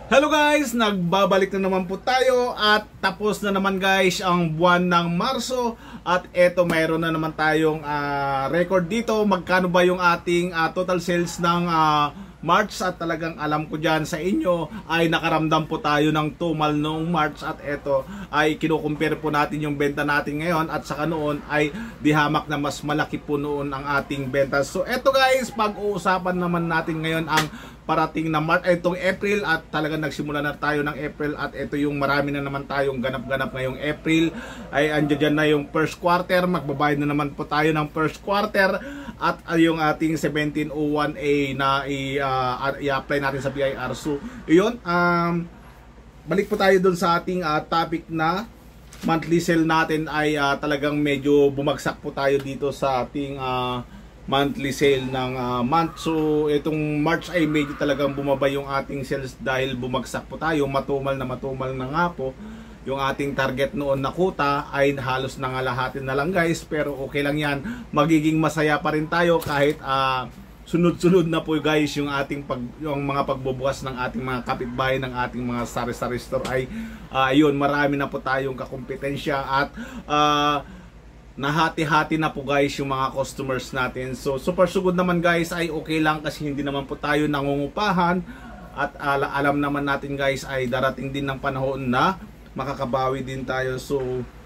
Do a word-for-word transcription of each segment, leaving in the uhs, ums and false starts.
Hello guys, nagbabalik na naman po tayo at tapos na naman guys ang buwan ng Marso at eto mayroon na naman tayong uh, record dito. Magkano ba yung ating uh, total sales ng uh, March at talagang alam ko dyan sa inyo ay nakaramdam po tayo ng tumal noong March at eto ay kinukumpare po natin yung benta natin ngayon at saka noon ay dihamak na mas malaki po noon ang ating benta. So eto guys, pag-uusapan naman natin ngayon ang parating na March, itong April at talagang nagsimula na tayo ng April at ito yung marami na naman tayong ganap-ganap ngayong April ay andyan na yung first quarter, magbabayad na naman po tayo ng first quarter at uh, yung ating seventeen oh one A na i-apply uh, natin sa B I R. So yun, um, balik po tayo dun sa ating uh, topic na monthly sale natin ay uh, talagang medyo bumagsak po tayo dito sa ating uh, monthly sale ng uh, month. So itong March ay medyo talagang bumaba yung ating sales dahil bumagsak po tayo, matumal na matumal na nga po. Yung ating target noon na quota ay halos nangalahatin na lang guys, pero okay lang yan, magiging masaya pa rin tayo kahit uh, sunod-sunod na po guys yung ating pag, yung mga pagbubukas ng ating mga kapitbahay ng ating mga sari-sari store ay uh, yun, marami na po tayong kakompetensya at uh, nahati-hati na po guys yung mga customers natin. So super sugod naman guys ay okay lang kasi hindi naman po tayo nangungupahan at ala alam naman natin guys ay darating din ng panahon na makakabawi din tayo. So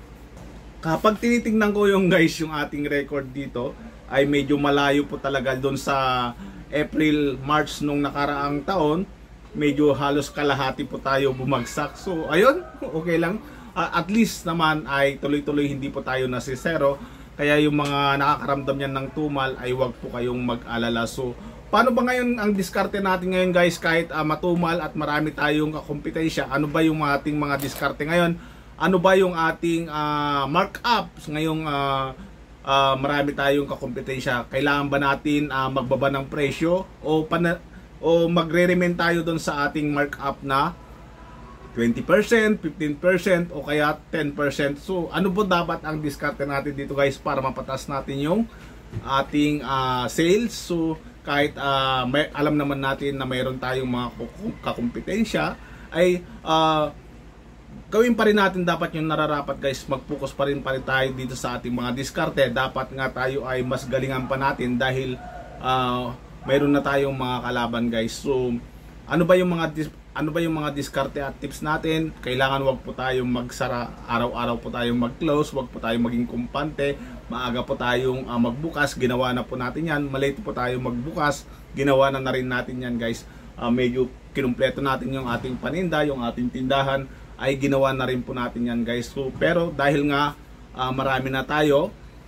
kapag tinitingnan ko yung guys yung ating record dito ay medyo malayo po talaga doon sa April, March nung nakaraang taon. Medyo halos kalahati po tayo bumagsak. So ayun, okay lang. Uh, at least naman ay tuloy-tuloy hindi po tayo nasisero. Kaya yung mga nakakaramdam yan ng tumal ay wag po kayong mag-alala. So paano ba ngayon ang diskarte natin ngayon guys kahit uh, matumal at marami tayong kompetensya? Ano ba yung ating mga diskarte ngayon? Ano ba yung ating uh, markup ngayong uh, uh, marami tayong kakompetensya? Kailangan ba natin uh, magbaba ng presyo o, o magre-remain tayo doon sa ating markup na twenty percent, fifteen percent o kaya ten percent. So ano po dapat ang diskarte natin dito guys para mapatas natin yung ating uh, sales? So kahit uh, may, alam naman natin na mayroon tayong mga kakompetensya ay uh, gawin pa rin natin dapat yung nararapat guys. Mag-focus pa rin pa rin tayo dito sa ating mga diskarte. Dapat nga tayo ay mas galingan pa natin dahil uh, mayroon na tayong mga kalaban guys. So ano ba yung mga ano ba yung mga diskarte at tips natin? Kailangan wag po tayong magsara, araw-araw po tayong mag-close, wag po tayong maging kumpante, maaga po tayong uh, magbukas, ginawa na po natin yan, malate po tayong magbukas, ginawa na na rin natin yan guys. Uh, medyo kinumpleto natin yung ating paninda, yung ating tindahan, ay ginawa na rin po natin yan guys. So, pero dahil nga uh, marami na tayo,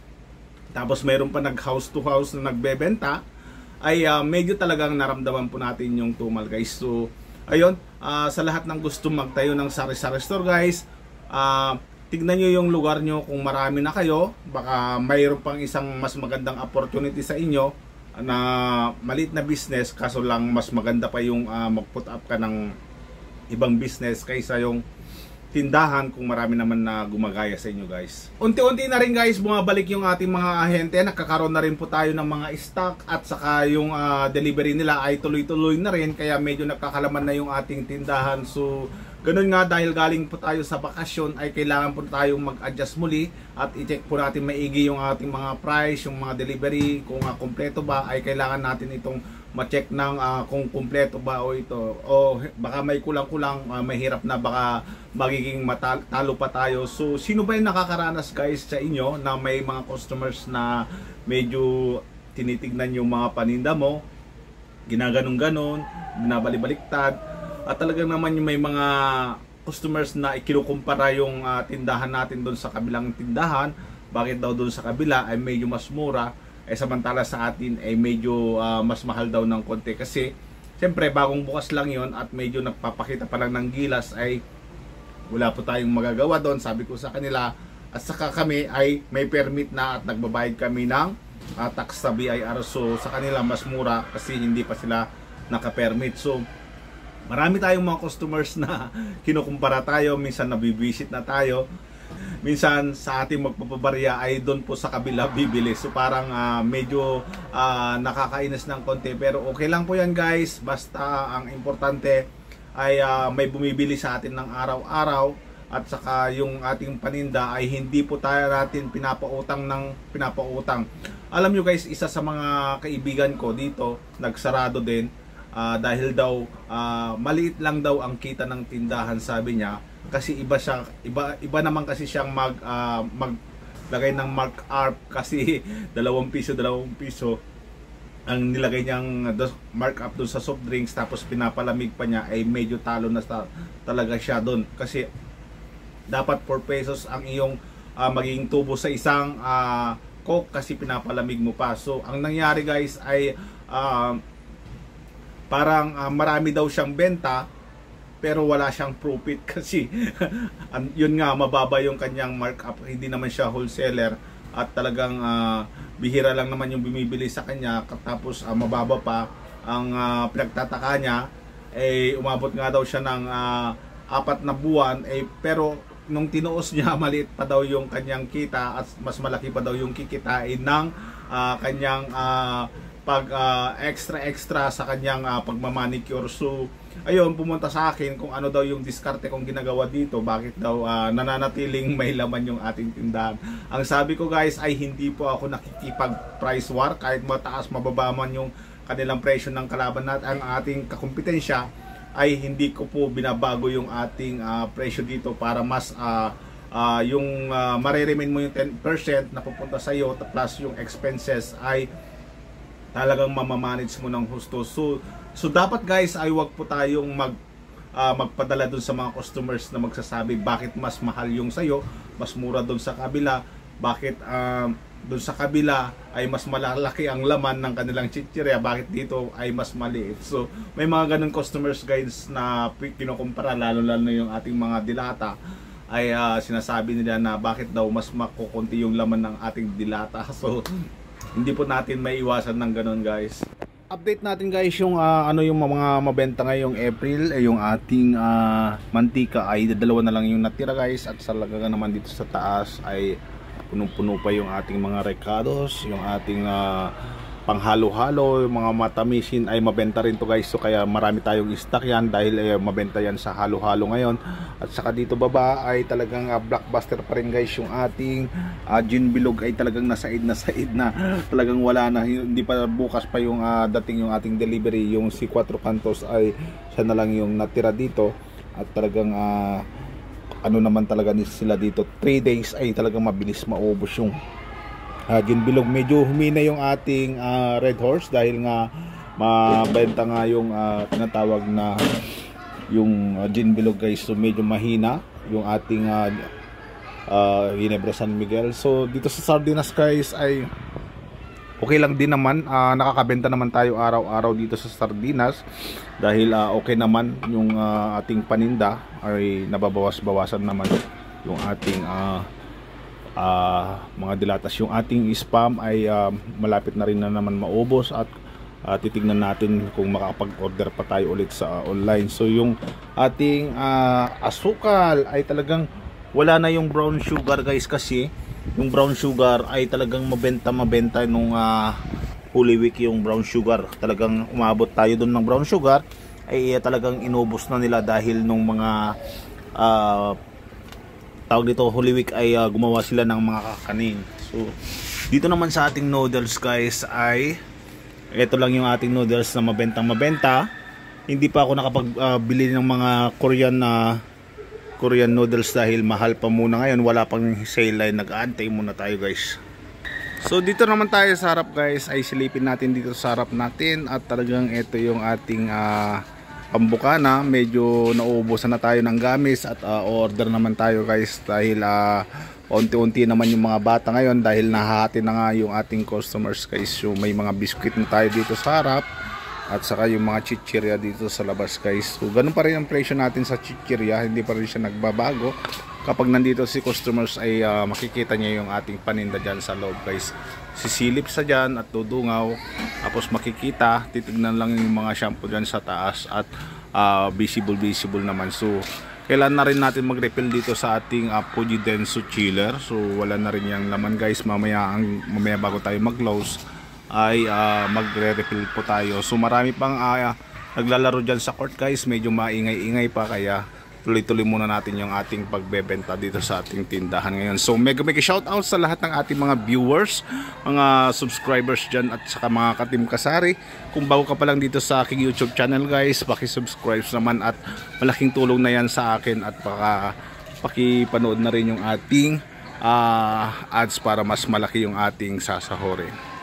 tapos mayroon pa nag house to house na nagbebenta, ay uh, medyo talagang naramdaman po natin yung tumal guys. So ayun, uh, sa lahat ng gusto magtayo ng sari-sari store guys, uh, tignan nyo yung lugar nyo kung marami na kayo. Baka mayroon pang isang mas magandang opportunity sa inyo na maliit na business, kaso lang mas maganda pa yung uh, mag-put up ka ng ibang business kaysa yung tindahan kung marami naman na gumagaya sa inyo guys. Unti-unti na rin guys bumabalik yung ating mga ahente, nakakaroon na rin po tayo ng mga stock at saka yung uh, delivery nila ay tuloy-tuloy na rin, kaya medyo nakakalaman na yung ating tindahan. So ganun nga, dahil galing po tayo sa bakasyon ay kailangan po tayong mag-adjust muli at i-check po natin maigi yung ating mga price, yung mga delivery, kung uh, kompleto ba, ay kailangan natin itong ma-check ng uh, kung kumpleto ba o ito o baka may kulang-kulang, uh, mahirap na baka magiging matalo pa tayo. So sino ba yung nakakaranas guys sa inyo na may mga customers na medyo tinitignan yung mga paninda mo, ginaganong-ganon, binabalik-baliktad, at talagang naman yung may mga customers na ikinukumpara yung uh, tindahan natin doon sa kabilang tindahan, bakit daw doon sa kabila ay medyo mas mura, eh samantala sa atin ay medyo uh, mas mahal daw ng konti. Kasi siyempre bagong bukas lang yon at medyo nagpapakita pa lang ng gilas, ay wala po tayong magagawa doon, sabi ko sa kanila. At saka kami ay may permit na at nagbabayad kami ng uh, tax sa B I R. So sa kanila mas mura kasi hindi pa sila naka-permit. So marami tayong mga customers na kinukumpara tayo, minsan nabibisit na tayo, minsan sa ating magpapabarya ay doon po sa kabila bibili. So parang uh, medyo uh, nakakainis ng konti, pero okay lang po yan guys. Basta ang importante ay uh, may bumibili sa atin ng araw-araw, at saka yung ating paninda ay hindi po tayo natin pinapautang ng pinapautang. Alam nyo guys, isa sa mga kaibigan ko dito nagsarado din uh, dahil daw uh, maliit lang daw ang kita ng tindahan, sabi niya, kasi iba siya, iba iba naman kasi siyang mag uh, maglagay ng markup, kasi dalawang piso dalawang piso ang nilagay niyang markup doon sa soft drinks, tapos pinapalamig pa niya, ay medyo talo na ta talaga siya doon, kasi dapat four pesos ang iyong uh, magiging tubo sa isang uh, coke, kasi pinapalamig mo pa. So ang nangyari guys ay uh, parang uh, marami daw siyang benta pero wala siyang profit, kasi yun nga, mababa yung kanyang markup, hindi naman siya wholesaler, at talagang uh, bihira lang naman yung bumibili sa kanya, tapos uh, mababa pa ang uh, pinagtataka niya, eh umabot nga daw siya ng uh, apat na buwan, eh pero nung tinuos niya, maliit pa daw yung kanyang kita at mas malaki pa daw yung kikitain ng uh, kanyang uh, pag uh, extra extra sa kanyang uh, pagmamanicure. So ayun, pumunta sa akin kung ano daw yung diskarte kong ginagawa dito, bakit daw uh, nananatiling may laman yung ating tindahan. Ang sabi ko guys ay hindi po ako nakikipag price war, kahit mataas mababa man yung kanilang presyo ng kalaban natin, ang ating kakumpetensya, ay hindi ko po binabago yung ating uh, presyo dito para mas uh, uh, yung uh, mareremain mo yung ten percent na pupunta sa iyo, plus yung expenses ay talagang mamamanage mo ng husto. So, so dapat guys ay wag po tayong mag uh, magpadala dun sa mga customers na magsasabi bakit mas mahal yung sayo, mas mura dun sa kabila, bakit uh, dun sa kabila ay mas malalaki ang laman ng kanilang chichirya, bakit dito ay mas maliit. So may mga ganun customers guys na kinukumpara, lalo lalo na yung ating mga dilata, ay uh, sinasabi nila na bakit daw mas makukunti yung laman ng ating dilata. So hindi po natin may iwasan ng ganun guys. Update natin guys yung uh, ano yung mga mabenta ngayong April, eh, yung ating uh, mantika ay dalawa na lang yung natira guys, at sa lagaga naman dito sa taas ay punong-puno pa yung ating mga recados, yung ating uh, panghalo-halo, yung mga matamisin ay mabenta rin to guys. So kaya marami tayong stock yan dahil eh, mabenta yan sa halo-halo ngayon. At saka dito baba ay talagang uh, blockbuster pa rin guys, yung ating uh, gin bilog ay talagang nasaid na said na, talagang wala na, hindi pa, bukas pa yung uh, dating yung ating delivery. Yung si Cuatro Cantos ay siya na lang yung natira dito, at talagang uh, ano naman talaga sila dito, three days ay talagang mabilis maubos yung uh, gin bilog. Medyo humina yung ating uh, Red Horse dahil nga mabenta nga yung uh, tinatawag na yung uh, gin bilog guys. So medyo mahina yung ating uh, uh, Ginebra San Miguel. So dito sa Sardinas guys ay okay lang din naman, uh, nakakabenta naman tayo araw-araw dito sa Sardinas dahil uh, okay naman yung uh, ating paninda, ay nababawas-bawasan naman yung ating uh, uh, mga dilatas. Yung ating spam ay uh, malapit na rin na naman maubos, at uh, titignan natin kung makakapag-order pa tayo ulit sa uh, online. So yung ating uh, asukal ay talagang wala na yung brown sugar guys, kasi yung brown sugar ay talagang mabenta mabenta nung uh, Holy Week. Yung brown sugar talagang umabot tayo dun ng brown sugar ay uh, talagang inubos na nila dahil nung mga uh, tawag dito Holy Week ay uh, gumawa sila ng mga kakanin. So dito naman sa ating noodles guys ay ito lang yung ating noodles na mabentang mabenta. Hindi pa ako nakapagbili uh, ng mga Korean na uh, Korean noodles dahil mahal pa muna ngayon, wala pang sale line, nag-aantay muna tayo guys. So dito naman tayo sa harap guys, ay silipin natin dito sa harap natin, at talagang ito yung ating uh, pambukana. Medyo nauubusan na tayo ng gamis, at uh, order naman tayo guys dahil uh, unti-unti naman yung mga bata ngayon dahil nahahati na nga yung ating customers guys. So may mga biscuit na tayo dito sa harap, at saka yung mga chichirya dito sa labas guys. So ganun pa rin ang presyo natin sa chichirya, hindi pa rin siya nagbabago. Kapag nandito si customers ay uh, makikita niya yung ating paninda dyan sa loob guys. Sisilip sa dyan at dudungaw, tapos makikita, titignan lang yung mga shampoo dyan sa taas, at uh, visible visible naman. So kailan na rin natin mag-refill dito sa ating uh, Fuji Denso chiller. So wala na rin yung laman guys, mamaya, ang, mamaya bago tayo mag-close ay uh, magre-refill po tayo. So marami pang uh, naglalaro dyan sa court guys, medyo maingay-ingay pa, kaya tuloy-tuloy muna natin yung ating pagbebenta dito sa ating tindahan ngayon. So mega mega shout out sa lahat ng ating mga viewers, mga subscribers dyan, at saka mga ka-Team Kasari. Kung bago ka pa lang dito sa aking YouTube channel guys, paki-subscribe naman, at malaking tulong na yan sa akin, at baka paki-panood na rin yung ating uh, ads para mas malaki yung ating sasahorin.